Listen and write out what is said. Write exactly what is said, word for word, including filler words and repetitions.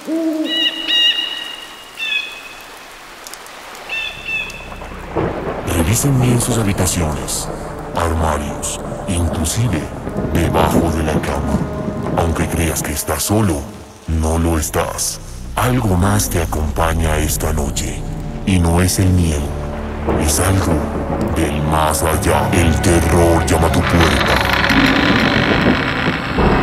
Revisen bien sus habitaciones, armarios, inclusive debajo de la cama. Aunque creas que estás solo, no lo estás. Algo más te acompaña esta noche. Y no es el miedo, es algo del más allá. El terror llama a tu puerta.